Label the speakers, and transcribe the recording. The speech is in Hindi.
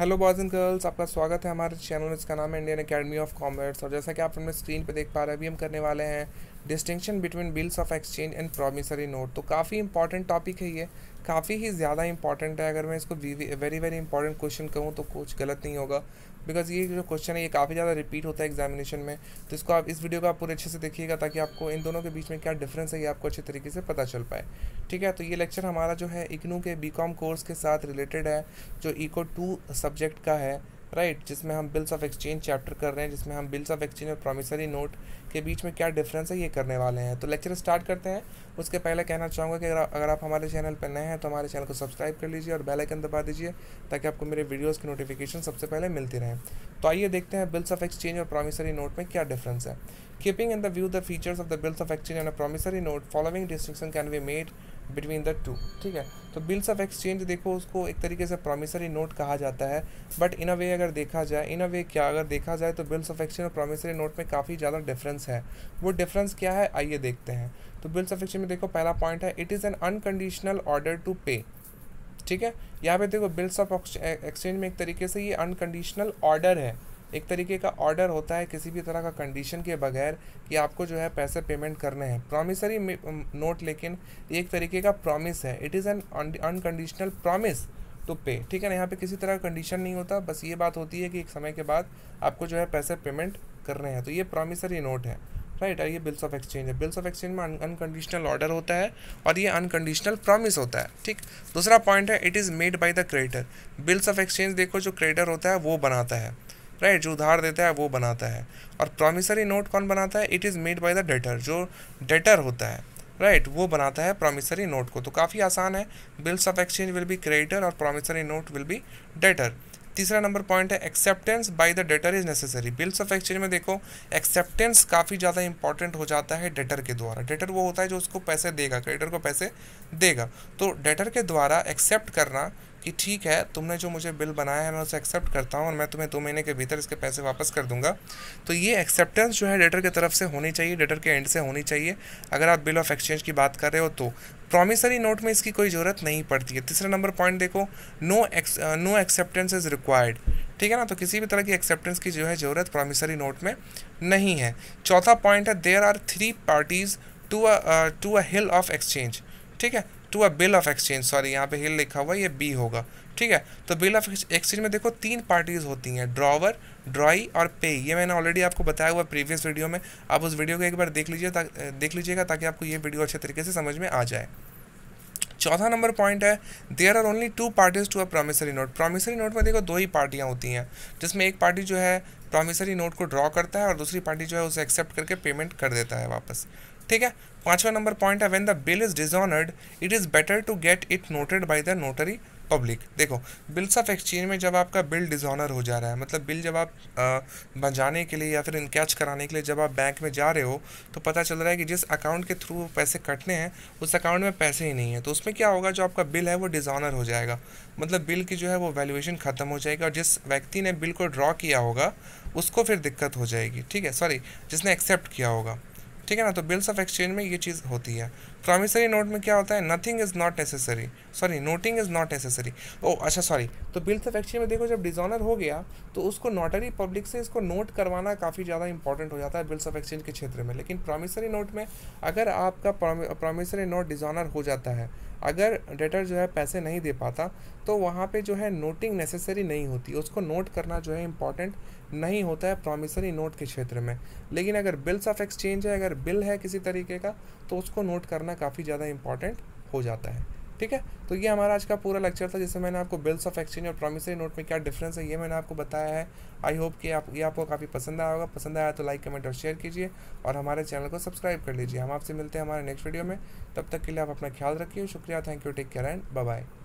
Speaker 1: हेलो बॉयज़ एंड गर्ल्स, आपका स्वागत है हमारे चैनल में। इसका नाम है इंडियन एकेडमी ऑफ कॉमर्स। और जैसा कि आप अपने स्क्रीन पे देख पा रहे हैं, अभी हम करने वाले हैं distinction between bills of exchange and promissory note. तो काफ़ी इंपॉर्टेंट टॉपिक है ये, काफ़ी ही ज़्यादा इंपॉर्टेंट है। अगर मैं इसको वेरी वेरी इंपॉर्टेंट क्वेश्चन कहूँ तो कुछ गलत नहीं होगा, बिकॉज ये जो क्वेश्चन है ये काफ़ी ज़्यादा रिपीट होता है एग्जामिनेशन में। तो इसको आप इस वीडियो को आप पूरे अच्छे से देखिएगा ताकि आपको इन दोनों के बीच में क्या डिफरेंस है ये आपको अच्छे तरीके से पता चल पाए। ठीक है, तो ये लेक्चर हमारा जो है इग्नू के बीकॉम कोर्स के साथ रिलेटेड है, जो इको 2 सब्जेक्ट का है, राइट, जिसमें हम बिल्स ऑफ एक्सचेंज चैप्टर कर रहे हैं, जिसमें हम बिल्स ऑफ एक्सचेंज और प्रॉमिसरी नोट के बीच में क्या डिफरेंस है ये करने वाले हैं। तो लेक्चर स्टार्ट करते हैं। उसके पहले कहना चाहूँगा कि अगर आप हमारे चैनल पर नए हैं तो हमारे चैनल को सब्सक्राइब कर लीजिए और बेल आइकन दबा दीजिए ताकि आपको मेरे वीडियोज़ की नोटिफिकेशन सबसे पहले मिलती रहें। तो आइए देखते हैं बिल्स ऑफ एक्सचेंज और प्रॉमिसरी नोट में क्या डिफरेंस है। Keeping in the view the features of the bills of exchange and a promissory note, following distinction can be made between the two. ठीक है, तो बिल्स ऑफ एक्सचेंज देखो उसको एक तरीके से प्रॉमिसरी नोट कहा जाता है, बट इन अ वे अगर देखा जाए, अगर देखा जाए तो बिल्स ऑफ एक्सचेंज और प्रॉमिसरी नोट में काफ़ी ज़्यादा डिफरेंस है। वो डिफरेंस क्या है आइए देखते हैं। तो बिल्स ऑफ एक्सचेंज में देखो पहला पॉइंट है, it is an unconditional order to pay. ठीक है, यहाँ पे देखो बिल्स ऑफ एक्सचेंज में एक तरीके से ये अनकंडीशनल ऑर्डर है, एक तरीके का ऑर्डर होता है किसी भी तरह का कंडीशन के बगैर कि आपको जो है पैसे पेमेंट करने हैं। प्रॉमिसरी नोट लेकिन एक तरीके का प्रॉमिस है, it is an unconditional promise to pay. ठीक है ना, यहाँ पे किसी तरह का कंडीशन नहीं होता, बस ये बात होती है कि एक समय के बाद आपको जो है पैसे पेमेंट करने हैं। तो ये प्रॉमिसरी नोट है, राइट। और ये बिल्स ऑफ एक्सचेंज है। बिल्स ऑफ एक्सचेंज में अनकंडीशनल ऑर्डर होता है और ये अनकंडीशनल प्रॉमिस होता है। ठीक, दूसरा पॉइंट है, it is made by the creditor. Bills of exchange देखो जो क्रेडिटर होता है वो बनाता है, राइट, जो उधार देता है वो बनाता है। और प्रॉमिसरी नोट कौन बनाता है? It is made by the debtor, जो डेटर होता है, राइट, वो बनाता है प्रॉमिसरी नोट को। तो काफ़ी आसान है, bills of exchange will be creditor और promissory note will be debtor. तीसरा नंबर पॉइंट है, acceptance by the debtor is necessary. Bills of exchange में देखो एक्सेप्टेंस काफ़ी ज़्यादा इंपॉर्टेंट हो जाता है डेटर के द्वारा। डेटर वो होता है जो उसको पैसे देगा, क्रेडिटर को पैसे देगा। तो डेटर के द्वारा एक्सेप्ट करना कि ठीक है तुमने जो मुझे बिल बनाया है मैं उसे एक्सेप्ट करता हूँ और मैं तुम्हें 2 महीने के भीतर इसके पैसे वापस कर दूंगा। तो ये एक्सेप्टेंस जो है डेटर की तरफ से होनी चाहिए, डेटर के एंड से होनी चाहिए अगर आप बिल ऑफ एक्सचेंज की बात कर रहे हो तो। प्रॉमिसरी नोट में इसकी कोई ज़रूरत नहीं पड़ती है। तीसरा नंबर पॉइंट देखो, नो एक्सेप्टेंस इज़ रिक्वायर्ड। ठीक है ना, तो किसी भी तरह की एक्सेप्टेंस की जो है ज़रूरत प्रॉमिसरी नोट में नहीं है। चौथा पॉइंट है, there are 3 parties to a hill of exchange. ठीक है, to a bill of exchange, sorry यहाँ पे हिल लिखा हुआ है, ये बी होगा। ठीक है, तो बिल ऑफ एक्सचेंज में देखो 3 पार्टीज़ होती हैं, ड्रॉवर, ड्रॉई और पे। ये मैंने ऑलरेडी आपको बताया हुआ प्रीवियस वीडियो में, आप उस वीडियो को एक बार देख लीजिएगा ताकि आपको ये वीडियो अच्छे तरीके से समझ में आ जाए। चौथा नंबर पॉइंट है, there are only 2 parties to a promissory note. Promissory note में देखो 2 ही पार्टियाँ होती हैं, जिसमें एक पार्टी जो है प्रॉमिसरी नोट को ड्रॉ करता है और दूसरी पार्टी जो है उसे एक्सेप्ट करके पेमेंट कर देता है वापस। ठीक है, पांचवा नंबर पॉइंट है, when the bill is dishonoured it is better to get it noted by the notary public. देखो बिल्स ऑफ एक्सचेंज में जब आपका बिल डिसऑनर हो जा रहा है, मतलब बिल जब आप बजाने के लिए या फिर इनकैच कराने के लिए जब आप बैंक में जा रहे हो तो पता चल रहा है कि जिस अकाउंट के थ्रू पैसे कटने हैं उस अकाउंट में पैसे ही नहीं है, तो उसमें क्या होगा, जो आपका बिल है वो डिसऑनर हो जाएगा, मतलब बिल की जो है वो वैल्यूएशन ख़त्म हो जाएगी और जिस व्यक्ति ने बिल को ड्रॉ किया होगा उसको फिर दिक्कत हो जाएगी। ठीक है, सॉरी, जिसने एक्सेप्ट किया होगा। ठीक है ना, तो बिल्स ऑफ एक्सचेंज में ये चीज़ होती है। प्रॉमिसरी नोट में क्या होता है, nothing is not necessary, sorry noting is not necessary. ओ अच्छा सॉरी, तो बिल्स ऑफ एक्सचेंज में देखो जब डिसऑनर हो गया तो उसको नोटरी पब्लिक से इसको नोट करवाना काफ़ी ज़्यादा इंपॉर्टेंट हो जाता है बिल्स ऑफ एक्सचेंज के क्षेत्र में। लेकिन प्रॉमिसरी नोट में अगर आपका प्रॉमिसरी नोट डिसऑनर हो जाता है, अगर डेटर जो है पैसे नहीं दे पाता, तो वहाँ पे जो है नोटिंग नेसेसरी नहीं होती, उसको नोट करना जो है इम्पॉर्टेंट नहीं होता है प्रॉमिसरी नोट के क्षेत्र में। लेकिन अगर बिल्स ऑफ एक्सचेंज है, अगर बिल है किसी तरीके का, तो उसको नोट करना काफ़ी ज़्यादा इंपॉर्टेंट हो जाता है। ठीक है, तो ये हमारा आज का पूरा लेक्चर था, जिसमें मैंने आपको बिल्स ऑफ एक्सचेंज और प्रॉमिसरी नोट में क्या डिफरेंस है ये मैंने आपको बताया है। आई होप कि ये आपको काफ़ी पसंद आया होगा। पसंद आया तो लाइक, कमेंट और शेयर कीजिए और हमारे चैनल को सब्सक्राइब कर लीजिए। हम आपसे मिलते हैं हमारे नेक्स्ट वीडियो में, तब तक के लिए आप अपना ख्याल रखिए। शुक्रिया, thank you, take care and bye bye.